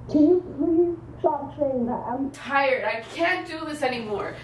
Can you please stop saying that? I'm tired. I can't do this anymore.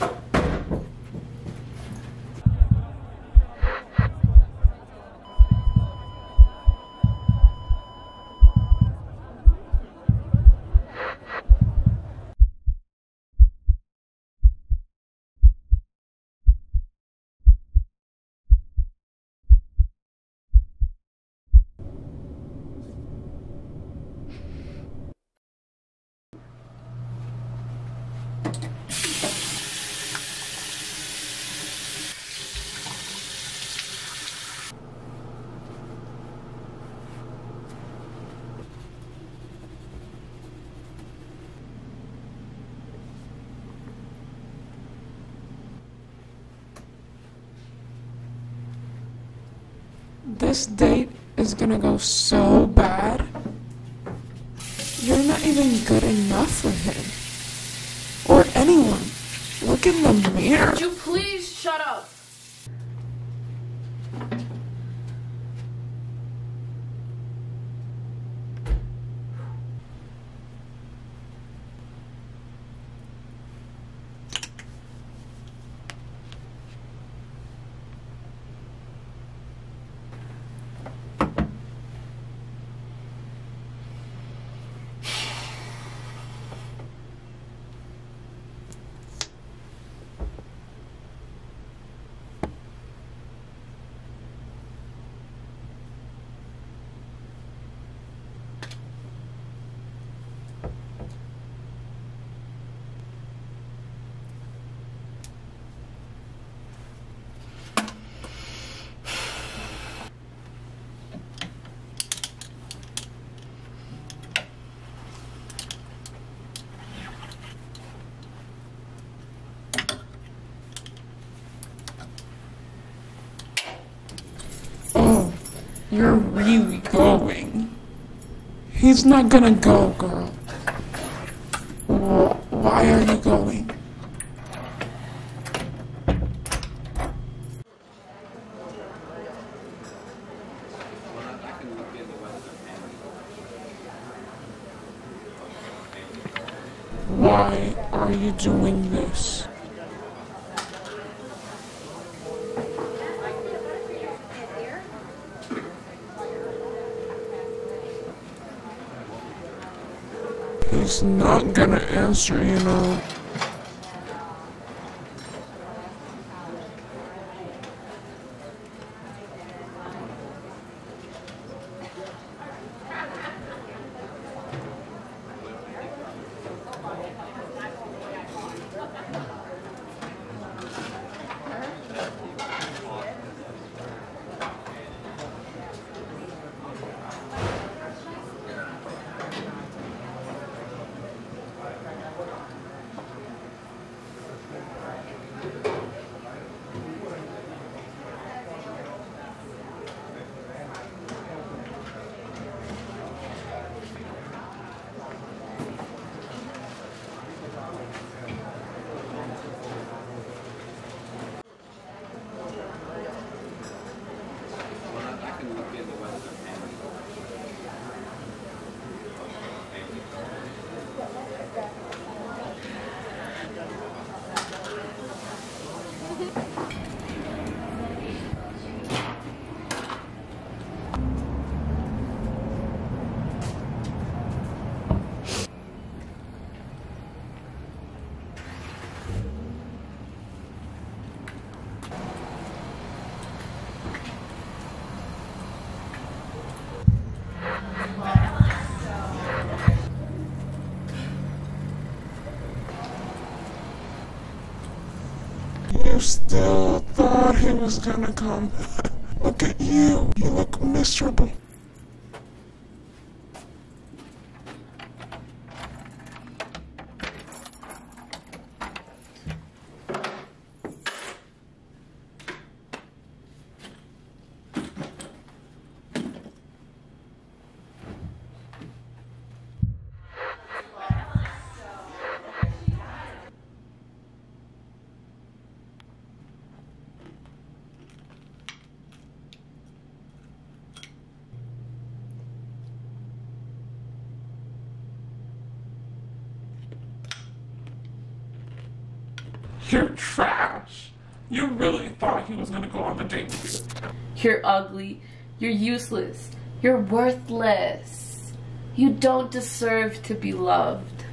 This date is gonna go so bad. You're not even good enough for him. Or anyone. Look in the mirror. Would you please shut up? Oh, you're really going. He's not gonna go, girl. Why are you going? Why are you doing this? He's not gonna answer, you know. You still thought he was gonna come. Look at you. You look miserable. You're trash. You really thought he was gonna go on the date with you. You're ugly. You're useless. You're worthless. You don't deserve to be loved.